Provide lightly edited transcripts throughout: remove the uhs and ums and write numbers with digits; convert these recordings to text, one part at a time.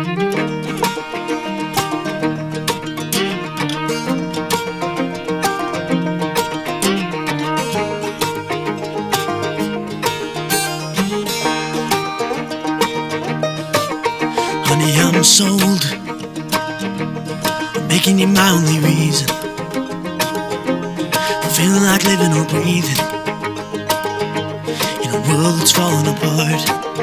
Honey, I'm sold. I'm making you my only reason. I'm feeling like living or breathing in a world that's falling apart.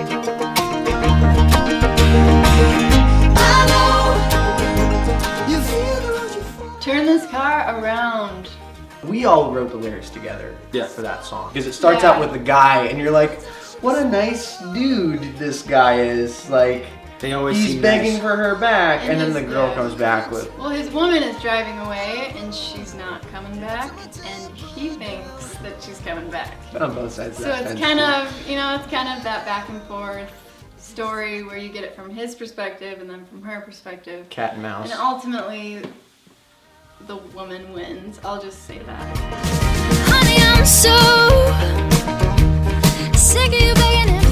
I know you feel the road you fall. Turn this car around. We all wrote the lyrics together Yeah. for that song. Because it starts out with the guy and you're like, what a nice dude this guy is. Like, They always he's seem begging nice. for her back, and then his- the girl yeah. comes back with, Well, his woman is driving away and she's not coming back, and he thinks that she's coming back. on both sides of So that it's fence, kind too. of, you know, it's kind of that back and forth story where you get it from his perspective and then from her perspective. Cat and mouse. And ultimately, the woman wins. I'll just say that. Honey, I'm so sick of you begging and